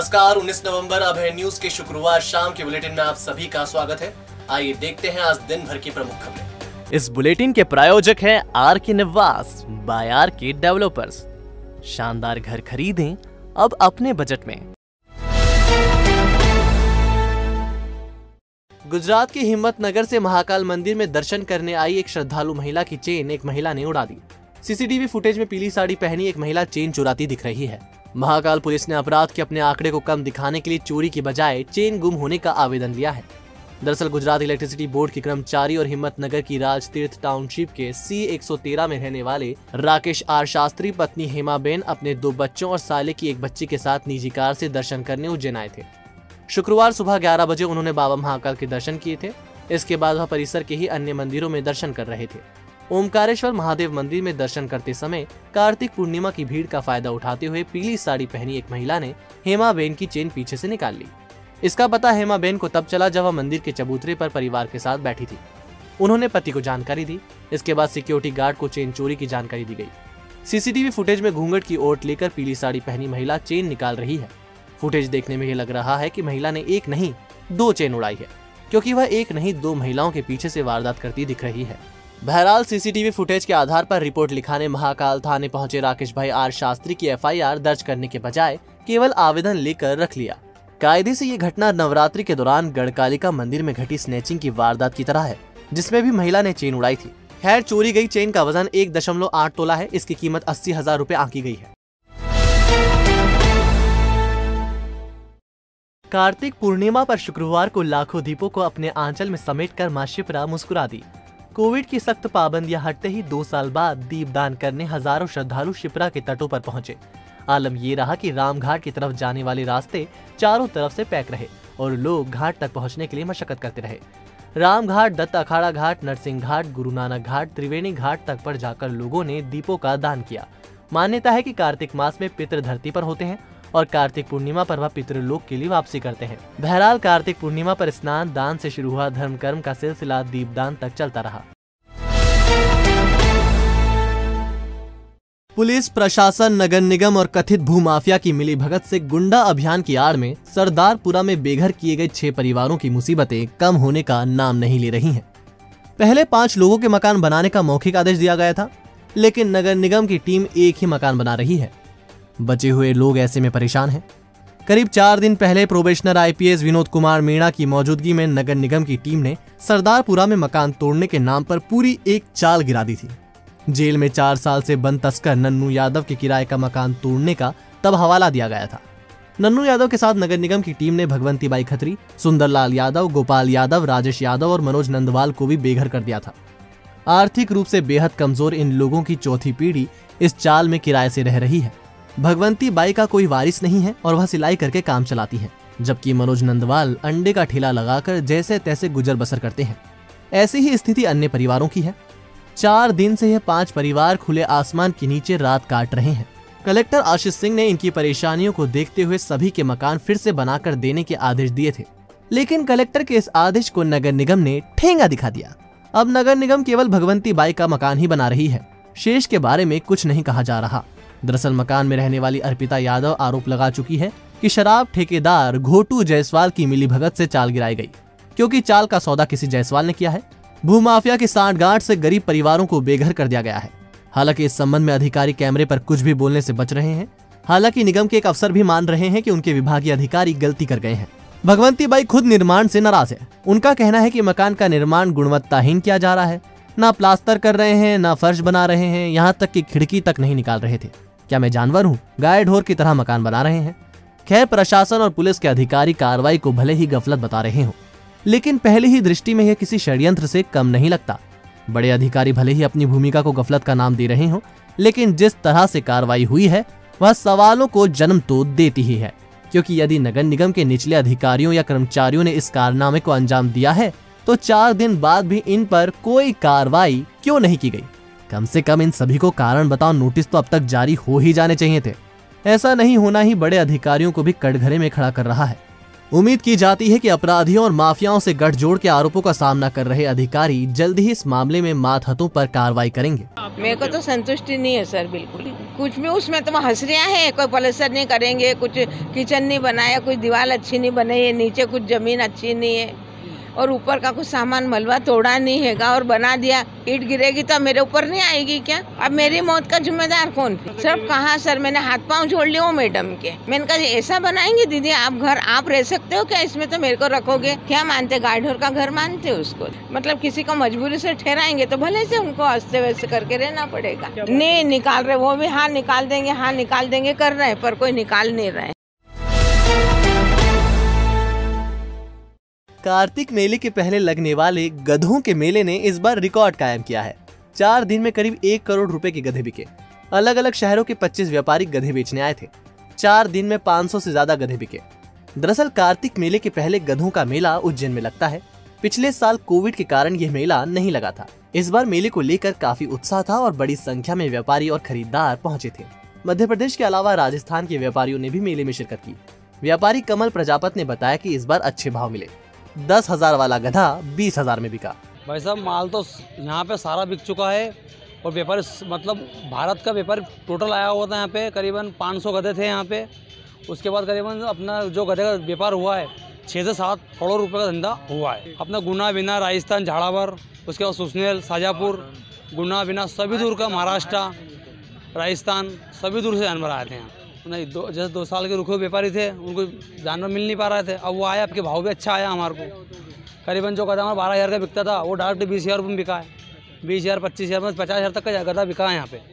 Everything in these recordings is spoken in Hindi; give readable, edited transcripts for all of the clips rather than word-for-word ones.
नमस्कार, 19 नवंबर अब है न्यूज के शुक्रवार शाम के बुलेटिन में आप सभी का स्वागत है। आइए देखते हैं आज दिन भर की प्रमुख खबरें। इस बुलेटिन के प्रायोजक हैं आर के निवास बाय आर के डेवलपर्स। शानदार घर खरीदें अब अपने बजट में। गुजरात के हिम्मतनगर से महाकाल मंदिर में दर्शन करने आई एक श्रद्धालु महिला की चेन एक महिला ने उड़ा दी। सीसीटीवी फुटेज में पीली साड़ी पहनी एक महिला चेन चुराती दिख रही है। महाकाल पुलिस ने अपराध के अपने आंकड़े को कम दिखाने के लिए चोरी की बजाय चेन गुम होने का आवेदन लिया है। दरअसल गुजरात इलेक्ट्रिसिटी बोर्ड के कर्मचारी और हिम्मतनगर की राज तीर्थ टाउनशिप के C113 में रहने वाले राकेश आर शास्त्री पत्नी हेमाबेन अपने 2 बच्चों और साले की एक बच्ची के साथ निजी कार से दर्शन करने उज्जैन आए थे। शुक्रवार सुबह 11 बजे उन्होंने बाबा महाकाल के दर्शन किए थे। इसके बाद वह परिसर के ही अन्य मंदिरों में दर्शन कर रहे थे। ओमकारेश्वर महादेव मंदिर में दर्शन करते समय कार्तिक पूर्णिमा की भीड़ का फायदा उठाते हुए पीली साड़ी पहनी एक महिला ने हेमाबेन की चेन पीछे से निकाल ली। इसका पता हेमाबेन को तब चला जब वह मंदिर के चबूतरे पर परिवार के साथ बैठी थी। उन्होंने पति को जानकारी दी। इसके बाद सिक्योरिटी गार्ड को चेन चोरी की जानकारी दी गई। सीसीटीवी फुटेज में घूंघट की ओट लेकर पीली साड़ी पहनी महिला चेन निकाल रही है। फुटेज देखने में ये लग रहा है कि महिला ने एक नहीं 2 चेन उड़ाई है, क्योंकि वह एक नहीं 2 महिलाओं के पीछे से वारदात करती दिख रही है। बहरहाल सीसीटीवी फुटेज के आधार पर रिपोर्ट लिखाने महाकाल थाने पहुंचे राकेश भाई आर शास्त्री की FIR दर्ज करने के बजाय केवल आवेदन लेकर रख लिया। कायदे से ये घटना नवरात्रि के दौरान गढ़कालिका मंदिर में घटी स्नैचिंग की वारदात की तरह है, जिसमें भी महिला ने चेन उड़ाई थी। खैर, चोरी गई चेन का वजन 1.8 तोला है। इसकी कीमत 80,000 रुपए आंकी गई है। कार्तिक पूर्णिमा पर शुक्रवार को लाखों दीपों को अपने आंचल में समेटकर मां शिप्रा मुस्कुरा दी। कोविड की सख्त पाबंदियां हटते ही 2 साल बाद दीपदान करने हजारों श्रद्धालु शिप्रा के तटों पर पहुंचे। आलम ये रहा कि रामघाट की तरफ जाने वाले रास्ते चारों तरफ से पैक रहे और लोग घाट तक पहुंचने के लिए मशक्कत करते रहे। रामघाट, दत्त अखाड़ा घाट, नरसिंह घाट, गुरु नानक घाट, त्रिवेणी घाट तक पर जाकर लोगों ने दीपों का दान किया। मान्यता है कि कार्तिक मास में पितृ धरती पर होते हैं और कार्तिक पूर्णिमा पर वह पितृलोक के लिए वापसी करते हैं। बहरहाल कार्तिक पूर्णिमा पर स्नान दान से शुरू हुआ धर्म कर्म का सिलसिला दीपदान तक चलता रहा। पुलिस प्रशासन, नगर निगम और कथित भूमाफिया की मिलीभगत से गुंडा अभियान की आड़ में सरदारपुरा में बेघर किए गए 6 परिवारों की मुसीबतें कम होने का नाम नहीं ले रही हैं। पहले 5 लोगों के मकान बनाने का मौखिक आदेश दिया गया था, लेकिन नगर निगम की टीम एक ही मकान बना रही है। बचे हुए लोग ऐसे में परेशान हैं। करीब 4 दिन पहले प्रोबेशनर IPS विनोद कुमार मीणा की मौजूदगी में नगर निगम की टीम ने सरदारपुरा में मकान तोड़ने के नाम पर पूरी एक चाल गिरा दी थी। जेल में 4 साल से बंद तस्कर नन्नू यादव के किराए का मकान तोड़ने का तब हवाला दिया गया था। नन्नू यादव के साथ नगर निगम की टीम ने भगवंती बाई खत्री, सुंदरलाल यादव, गोपाल यादव, राजेश यादव और मनोज नंदवाल को भी बेघर कर दिया था। आर्थिक रूप से बेहद कमजोर इन लोगों की चौथी पीढ़ी इस चाल में किराए से रह रही है। भगवंती बाई का कोई वारिस नहीं है और वह सिलाई करके काम चलाती है, जबकि मनोज नंदवाल अंडे का ठेला लगाकर जैसे तैसे गुजर बसर करते हैं। ऐसी ही स्थिति अन्य परिवारों की है। 4 दिन से यह 5 परिवार खुले आसमान के नीचे रात काट रहे हैं। कलेक्टर आशीष सिंह ने इनकी परेशानियों को देखते हुए सभी के मकान फिर से बनाकर देने के आदेश दिए थे, लेकिन कलेक्टर के इस आदेश को नगर निगम ने ठेंगा दिखा दिया। अब नगर निगम केवल भगवंती बाई का मकान ही बना रही है, शेष के बारे में कुछ नहीं कहा जा रहा। दरअसल मकान में रहने वाली अर्पिता यादव आरोप लगा चुकी है कि शराब ठेकेदार घोटू जायसवाल की मिलीभगत से चाल गिराई गई, क्योंकि चाल का सौदा किसी जायसवाल ने किया है। भूमाफिया की सांठगांठ से गरीब परिवारों को बेघर कर दिया गया है। हालांकि इस संबंध में अधिकारी कैमरे पर कुछ भी बोलने से बच रहे हैं। हालांकि निगम के एक अफसर भी मान रहे हैं कि उनके विभागीय अधिकारी गलती कर गए हैं। भगवंती बाई खुद निर्माण से नाराज है। उनका कहना है कि मकान का निर्माण गुणवत्ताहीन किया जा रहा है। ना प्लास्टर कर रहे हैं, ना फर्श बना रहे हैं, यहाँ तक कि खिड़की तक नहीं निकाल रहे थे। क्या मैं जानवर हूँ? गाय ढोर की तरह मकान बना रहे हैं। खैर, प्रशासन और पुलिस के अधिकारी कार्रवाई को भले ही गफलत बता रहे हो, लेकिन पहले ही दृष्टि में यह किसी षड्यंत्र से कम नहीं लगता। बड़े अधिकारी भले ही अपनी भूमिका को गफलत का नाम दे रहे हो, लेकिन जिस तरह से कार्रवाई हुई है वह सवालों को जन्म तो देती ही है। क्योंकि यदि नगर निगम के निचले अधिकारियों या कर्मचारियों ने इस कारनामे को अंजाम दिया है, तो 4 दिन बाद भी इन पर कोई कार्रवाई क्यों नहीं की गई? कम से कम इन सभी को कारण बताओ नोटिस तो अब तक जारी हो ही जाने चाहिए थे। ऐसा नहीं होना ही बड़े अधिकारियों को भी कटघरे में खड़ा कर रहा है। उम्मीद की जाती है कि अपराधियों और माफियाओं से गठजोड़ के आरोपों का सामना कर रहे अधिकारी जल्द ही इस मामले में मातहतों पर कार्रवाई करेंगे। मेरे को तो संतुष्टि नहीं है सर, बिल्कुल कुछ भी। उसमें तो हंसरियाँ है, कोई पलस्तर नहीं करेंगे, कुछ किचन नहीं बनाया, कुछ दीवार अच्छी नहीं बनाई है, नीचे कुछ जमीन अच्छी नहीं है और ऊपर का कुछ सामान मलबा तोड़ा नहीं हैगा और बना दिया। ईंट गिरेगी तो मेरे ऊपर नहीं आएगी क्या? अब मेरी मौत का जिम्मेदार कौन? सर कहाँ सर, मैंने हाथ पांव जोड़ लिए वो मैडम के। मैंने कहा ऐसा बनाएंगे दीदी आप घर, आप रह सकते हो क्या इसमें? तो मेरे को रखोगे क्या? मानते गार्डोर का घर मानते उसको? मतलब किसी को मजबूरी से ठहराएंगे तो भले से उनको हंसते वैसे करके रहना पड़ेगा। नहीं निकाल रहे वो भी, हाँ निकाल देंगे कर रहे हैं, पर कोई निकाल नहीं रहे। कार्तिक मेले के पहले लगने वाले गधों के मेले ने इस बार रिकॉर्ड कायम किया है। 4 दिन में करीब 1 करोड़ रुपए के गधे बिके। अलग अलग शहरों के 25 व्यापारी गधे बेचने आए थे। 4 दिन में 500 से ज्यादा गधे बिके। दरअसल कार्तिक मेले के पहले गधों का मेला उज्जैन में लगता है। पिछले साल कोविड के कारण यह मेला नहीं लगा था। इस बार मेले को लेकर काफी उत्साह था और बड़ी संख्या में व्यापारी और खरीदार पहुंचे थे। मध्य प्रदेश के अलावा राजस्थान के व्यापारियों ने भी मेले में शिरकत की। व्यापारी कमल प्रजापत ने बताया कि इस बार अच्छे भाव मिले। 10,000 वाला गधा 20,000 में बिका। भाई साहब माल तो यहाँ पे सारा बिक चुका है और व्यापारी मतलब भारत का व्यापारी टोटल आया हुआ था यहाँ पे। करीबन 500 गधे थे यहाँ पे। उसके बाद करीबन अपना जो गधे का व्यापार हुआ है 6 से 7 करोड़ रुपए का धंधा हुआ है। अपना गुना बिना राजस्थान झाड़ावर, उसके बाद सुसनेल, शाजापुर, गुना बिना सभी दूर का, महाराष्ट्र, राजस्थान सभी दूर से जानवर आए थे यहाँ। नहीं जैसे 2 साल के रुखे व्यापारी थे उनको जानवर मिल नहीं पा रहे थे। अब वो आया, आपके भाव भी अच्छा आया हमारे को। करीबन जो गधा हमारा 12,000 का बिकता था वो डायरेक्ट 20,000 रुपये में बिका है। 20,000, 25,000, 50,000 तक का गधा बिका है यहाँ पे।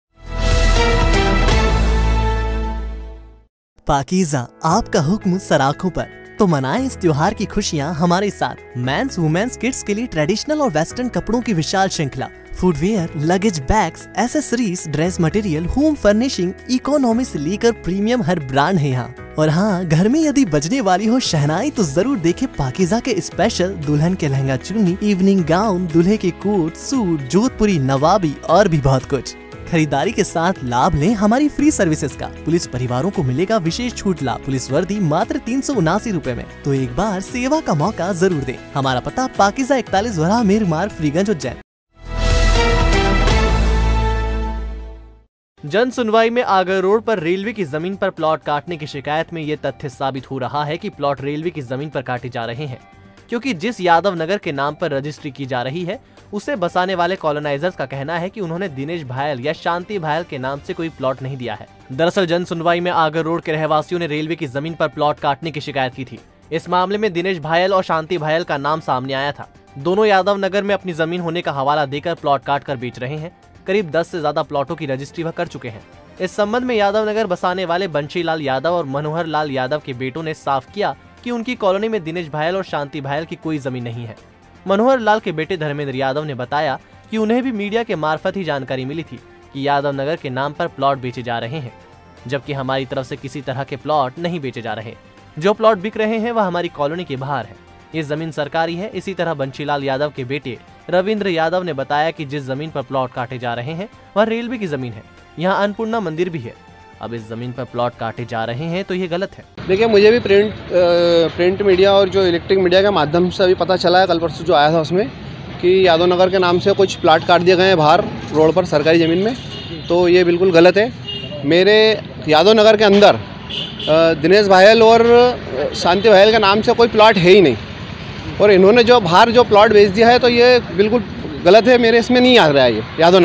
पाकीज़ा आपका हुक्म सराखों पर, तो मनाएं इस त्योहार की खुशियां हमारे साथ। मेंस, वुमेन्स, किड्स के लिए ट्रेडिशनल और वेस्टर्न कपड़ों की विशाल श्रृंखला, footwear, luggage, bags, accessories, dress material, home furnishing, economy से लेकर प्रीमियम हर ब्रांड है यहाँ। और हाँ, घर में यदि बजने वाली हो शहनाई तो जरूर देखें पाकीज़ा के स्पेशल दुल्हन के लहंगा चुन्नी, इवनिंग गाउन, दूल्हे के कोट, सूट, जोधपुरी, नवाबी और भी बहुत कुछ। खरीदारी के साथ लाभ लें हमारी फ्री सर्विसेज का। पुलिस परिवारों को मिलेगा विशेष छूट लाभ। पुलिस वर्दी मात्र 379 रुपए में। तो एक बार सेवा का मौका जरूर दें। हमारा पता पाकीज़ा 41 वराह मेर मार्ग, फ्रीगंज, उज्जैन। जन सुनवाई में आगर रोड पर रेलवे की जमीन पर प्लॉट काटने की शिकायत में ये तथ्य साबित हो रहा है कि प्लॉट रेलवे की जमीन पर काटे जा रहे हैं, क्योंकि जिस यादव नगर के नाम पर रजिस्ट्री की जा रही है उसे बसाने वाले कॉलोनाइजर्स का कहना है कि उन्होंने दिनेश भायल या शांति भायल के नाम से कोई प्लॉट नहीं दिया है। दरअसल जन सुनवाई में आगर रोड के रहवासियों ने रेलवे की जमीन पर प्लॉट काटने की शिकायत की थी। इस मामले में दिनेश भायल और शांति भायल का नाम सामने आया था। दोनों यादव नगर में अपनी जमीन होने का हवाला देकर प्लॉट काट कर बेच रहे हैं। करीब 10 से ज्यादा प्लॉटों की रजिस्ट्री वह कर चुके हैं। इस संबंध में यादव नगर बसाने वाले बंशीलाल यादव और मनोहर लाल यादव के बेटों ने साफ किया कि उनकी कॉलोनी में दिनेश भायल और शांति भायल की कोई जमीन नहीं है। मनोहर लाल के बेटे धर्मेंद्र यादव ने बताया कि उन्हें भी मीडिया के मार्फत ही जानकारी मिली थी कि यादव नगर के नाम पर प्लॉट बेचे जा रहे हैं, जबकि हमारी तरफ से किसी तरह के प्लॉट नहीं बेचे जा रहे। जो प्लॉट बिक रहे हैं वह हमारी कॉलोनी के बाहर है। ये जमीन सरकारी है। इसी तरह बंशीलाल यादव के बेटे रविंद्र यादव ने बताया कि जिस जमीन पर प्लॉट काटे जा रहे हैं वह रेलवे की जमीन है। यहाँ अन्नपूर्णा मंदिर भी है। अब इस जमीन पर प्लॉट काटे जा रहे हैं तो ये गलत है। देखिए, मुझे भी प्रिंट मीडिया और जो इलेक्ट्रिक मीडिया के माध्यम से अभी पता चला है, कल परसों जो आया था उसमें, कि यादव नगर के नाम से कुछ प्लाट काट दिए गए हैं बाहर रोड पर सरकारी ज़मीन में। तो ये बिल्कुल गलत है। मेरे यादव नगर के अंदर दिनेश भायल और शांति भायल के नाम से कोई प्लाट है ही नहीं, और इन्होंने जो बाहर जो प्लॉट बेच दिया है तो ये बिल्कुल गलत है। मेरे इसमें नहीं आ रहा है। ये यादव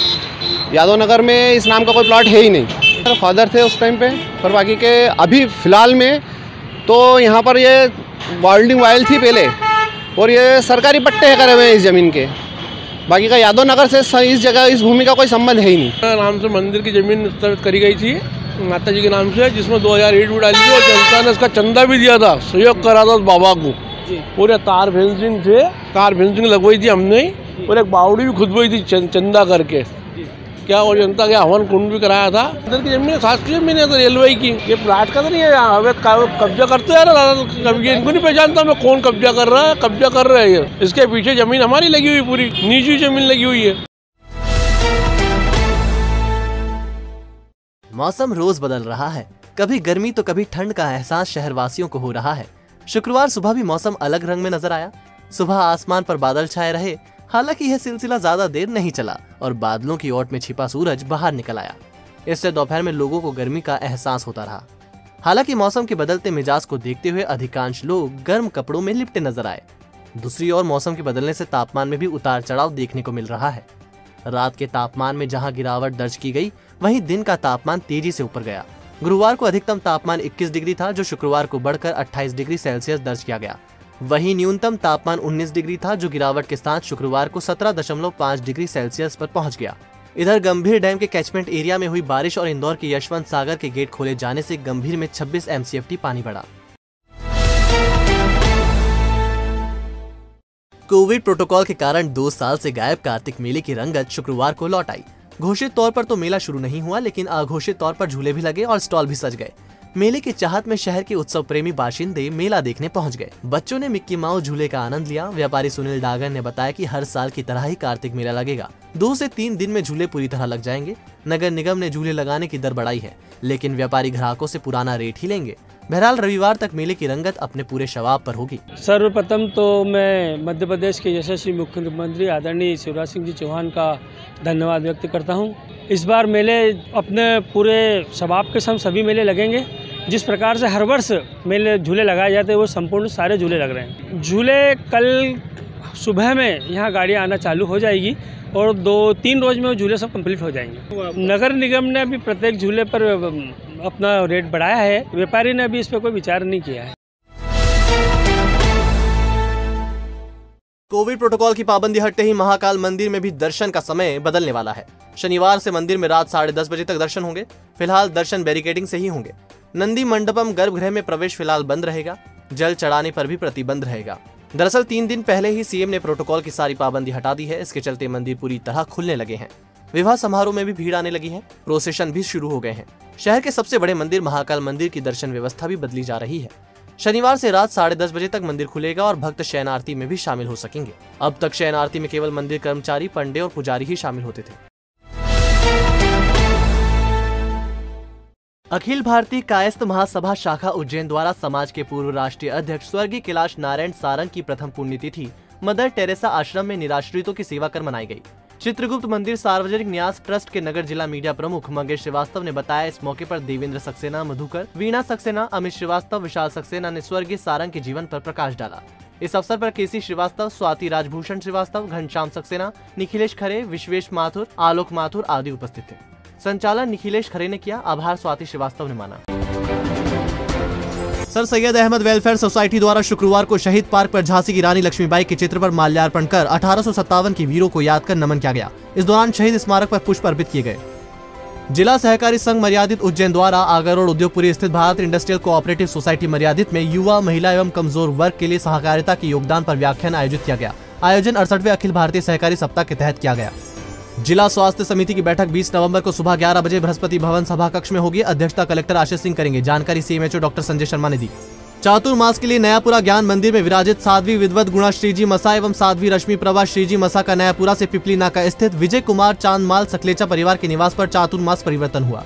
नगर में इस नाम का कोई प्लॉट है ही नहीं। मेरे फादर थे उस टाइम पे, पर बाकी के अभी फ़िलहाल में तो यहाँ पर ये बाल्डिंग वायल थी पहले, और ये सरकारी पट्टे करे हुए हैं इस ज़मीन के। बाकी का यादव नगर से इस जगह इस भूमि का कोई संबंध है ही नहीं। नाम से मंदिर की ज़मीन करी गई थी माता जी के नाम से, जिसमें 2000 ईंट भी डाली थी और जनता ने इसका चंदा भी दिया था, सहयोग करा था उस बाबा को। पूरे तार फेंसिंग लगवाई थी हमने, और एक बावड़ी भी खुदवाई थी चंदा करके क्या, और जनता के हवन कुंड भी कराया था। अंदर की जमीन खास की जमीन है तो रेलवे की। ये प्लाट का तो नहीं है, हमें कब्जा करते हैं ना, इनको नहीं पहचानता मैं कौन कब्जा कर रहा है। कब्जा कर रहे हैं, इसके पीछे जमीन हमारी लगी हुई, पूरी निजी जमीन लगी हुई है। मौसम रोज बदल रहा है। कभी गर्मी तो कभी ठंड का एहसास शहरवासियों को हो रहा है। शुक्रवार सुबह भी मौसम अलग रंग में नजर आया। सुबह आसमान पर बादल छाए रहे, हालांकि यह सिलसिला ज्यादा देर नहीं चला और बादलों की ओट में छिपा सूरज बाहर निकल आया। इससे दोपहर में लोगों को गर्मी का एहसास होता रहा। हालांकि मौसम के बदलते मिजाज को देखते हुए अधिकांश लोग गर्म कपड़ों में लिपटे नजर आए। दूसरी ओर मौसम के बदलने से तापमान में भी उतार चढ़ाव देखने को मिल रहा है। रात के तापमान में जहां गिरावट दर्ज की गई, वहीं दिन का तापमान तेजी से ऊपर गया। गुरुवार को अधिकतम तापमान 21 डिग्री था, जो शुक्रवार को बढ़कर 28 डिग्री सेल्सियस दर्ज किया गया। वहीं न्यूनतम तापमान 19 डिग्री था, जो गिरावट के साथ शुक्रवार को 17.5 डिग्री सेल्सियस पर पहुंच गया। इधर गंभीर डैम के कैचमेंट एरिया में हुई बारिश और इंदौर के यशवंत सागर के गेट खोले जाने से गंभीर में 26 MCFT पानी बढ़ा। कोविड प्रोटोकॉल के कारण 2 साल से गायब कार्तिक मेले की रंगत शुक्रवार को लौट आई। घोषित तौर पर तो मेला शुरू नहीं हुआ, लेकिन अघोषित तौर पर झूले भी लगे और स्टॉल भी सज गए। मेले की चाहत में शहर के उत्सव प्रेमी बाशिंदे मेला देखने पहुंच गए। बच्चों ने मिक्की माउस झूले का आनंद लिया। व्यापारी सुनील डागर ने बताया कि हर साल की तरह ही कार्तिक मेला लगेगा। 2 से 3 दिन में झूले पूरी तरह लग जाएंगे। नगर निगम ने झूले लगाने की दर बढ़ाई है, लेकिन व्यापारी ग्राहकों से पुराना रेट ही लेंगे। बहरहाल रविवार तक मेले की रंगत अपने पूरे शबाब पर होगी। सर्वप्रथम तो मैं मध्य प्रदेश के यशस्वी मुख्यमंत्री आदरणीय शिवराज सिंह जी चौहान का धन्यवाद व्यक्त करता हूं। इस बार मेले अपने पूरे शबाब के संग सभी मेले लगेंगे। जिस प्रकार से हर वर्ष मेले झूले लगाए जाते हैं, वो संपूर्ण सारे झूले लग रहे हैं। झूले कल सुबह में यहाँ गाड़ियाँ आना चालू हो जाएगी और 2-3 रोज में वो झूले सब कंप्लीट हो जाएंगे। नगर निगम ने अभी प्रत्येक झूले पर अपना रेट बढ़ाया है। व्यापारी ने अभी इस पर कोई विचार नहीं किया है। कोविड प्रोटोकॉल की पाबंदी हटते ही महाकाल मंदिर में भी दर्शन का समय बदलने वाला है। शनिवार से मंदिर में रात 10:30 बजे तक दर्शन होंगे। फिलहाल दर्शन बैरिकेडिंग से ही होंगे। नंदी मंडपम गर्भगृह में प्रवेश फिलहाल बंद रहेगा। जल चढ़ाने पर भी प्रतिबंध रहेगा। दरअसल 3 दिन पहले ही सीएम ने प्रोटोकॉल की सारी पाबंदी हटा दी है। इसके चलते मंदिर पूरी तरह खुलने लगे हैं। विवाह समारोह में भी भीड़ आने लगी है। प्रोसेशन भी शुरू हो गए हैं। शहर के सबसे बड़े मंदिर महाकाल मंदिर की दर्शन व्यवस्था भी बदली जा रही है। शनिवार से रात 10:30 बजे तक मंदिर खुलेगा और भक्त शयन आरती में भी शामिल हो सकेंगे। अब तक शयन आरती में केवल मंदिर कर्मचारी, पंडे और पुजारी ही शामिल होते थे। अखिल भारतीय कायस्थ महासभा शाखा उज्जैन द्वारा समाज के पूर्व राष्ट्रीय अध्यक्ष स्वर्गीय कैलाश नारायण सारंग की प्रथम पुण्यतिथि मदर टेरेसा आश्रम में निराश्रितों की सेवा कर मनाई गई। चित्रगुप्त मंदिर सार्वजनिक न्यास ट्रस्ट के नगर जिला मीडिया प्रमुख मंगेश श्रीवास्तव ने बताया, इस मौके पर देवेंद्र सक्सेना, मधुकर, वीणा सक्सेना, अमित श्रीवास्तव, विशाल सक्सेना ने स्वर्गीय सारंग के जीवन पर प्रकाश डाला। इस अवसर पर केसी श्रीवास्तव, स्वाति राजभूषण श्रीवास्तव, घनश्याम सक्सेना, निखिलेश खरे, विश्वेश माथुर, आलोक माथुर आदि उपस्थित थे। संचालन निखिलेश खरे ने किया, आभार स्वाति श्रीवास्तव ने माना। Sir Syed Ahmad welfare society द्वारा शुक्रवार को शहीद पार्क पर झांसी की रानी लक्ष्मीबाई के चित्र पर माल्यार्पण कर 1857 के वीरों को याद कर नमन किया गया। इस दौरान शहीद स्मारक पर पुष्प अर्पित किए गए। जिला सहकारी संघ मर्यादित उज्जैन द्वारा आगर रोड उद्योगपुरी स्थित भारत इंडस्ट्रियल कोऑपरेटिव सोसाइटी मर्यादित में युवा, महिला एवं कमजोर वर्ग के लिए सहकारिता के योगदान पर व्याख्यान आयोजित किया गया। आयोजन 68वें अखिल भारतीय सहकारी सप्ताह के तहत किया गया। जिला स्वास्थ्य समिति की बैठक 20 नवंबर को सुबह 11 बजे बृहस्पति भवन सभा कक्ष में होगी। अध्यक्षता कलेक्टर आशीष सिंह करेंगे। जानकारी सीएमएचओ डॉक्टर संजय शर्मा ने दी। चातुर्मास के लिए नयापुरा ज्ञान मंदिर में विराजित साध्वी विद्वत गुणा श्रीजी मसा एवं साध्वी रश्मि प्रभा श्रीजी मसा का नयापुरा से पिपली नाका स्थित विजय कुमार चांदमाल सकलेचा परिवार के निवास पर चातुर्मास परिवर्तन हुआ।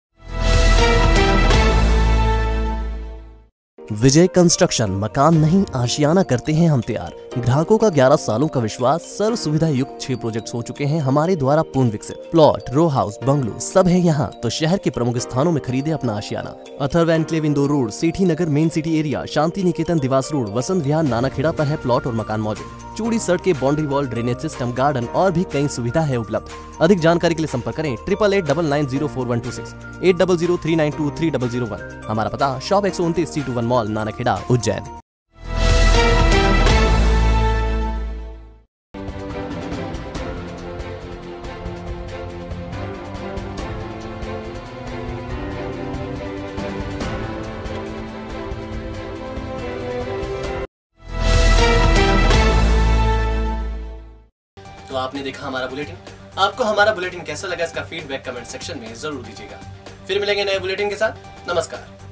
विजय कंस्ट्रक्शन मकान नहीं आशियाना करते हैं हम तैयार। ग्राहकों का 11 सालों का विश्वास। सर्व सुविधा युक्त 6 प्रोजेक्ट्स हो चुके हैं हमारे द्वारा पूर्ण विकसित। प्लॉट, रो हाउस, बंगलो सब है यहाँ, तो शहर के प्रमुख स्थानों में खरीदे अपना आशियाना। Atharv enclave Indore road, Sethi Nagar main city area, Shanti Niketan Dewas road, Vasant Vihar Nanakheda पर है प्लॉट और मकान मौजूद। चूड़ी सड़के, boundary wall, drainage system, garden और भी कई सुविधा है उपलब्ध। अधिक जानकारी के लिए संपर्क करें 8889904126 8003923001। हमारा पता shop 129 C21 mall Nanakheda Ujjain. तो आपने देखा हमारा बुलेटिन। आपको हमारा बुलेटिन कैसा लगा, इसका फीडबैक कमेंट सेक्शन में जरूर दीजिएगा। फिर मिलेंगे नए बुलेटिन के साथ। नमस्कार।